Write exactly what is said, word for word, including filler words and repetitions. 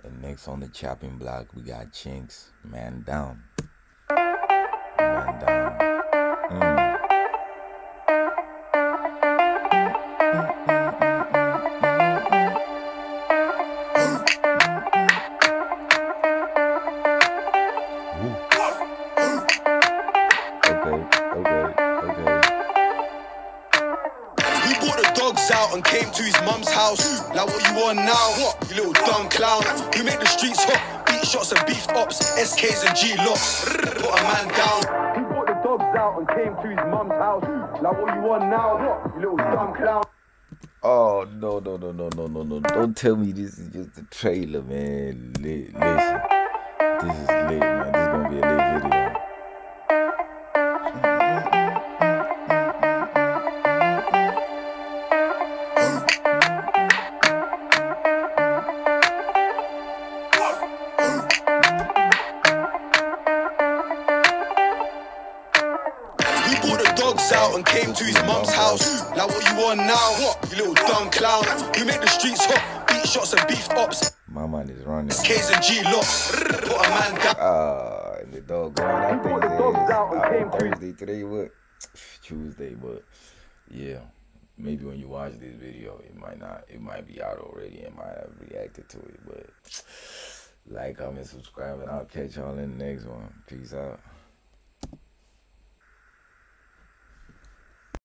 And next on the chopping block, we got Chinx, Man Down. Man Down. Mm. Dogs out and came to his mum's house. Like what you on now? What? You little dumb clown. You make the streets hot. Beat shots and beefed ops. S Ks and G locks. Put a man down. He brought the dogs out and came to his mum's house. Like what you on now? What? You little dumb clown. Oh no no no no no no no! Don't tell me this is just a trailer, man. Listen, this is lit, man. This is gonna be a lit video. Out and came to his mum's house. Like what you on now? What? You little dumb clown. You make the streets hot. Beat shots and beefed ops. My mind is running. K's and G locks. Put a man down. Ah, and the dog going out there. The dogs out and came Thursday today. What? Tuesday, but yeah. Maybe when you watch this video, it might not. It might be out already. It might have reacted to it, but like, comment, subscribe, and I'll catch y'all in the next one. Peace out.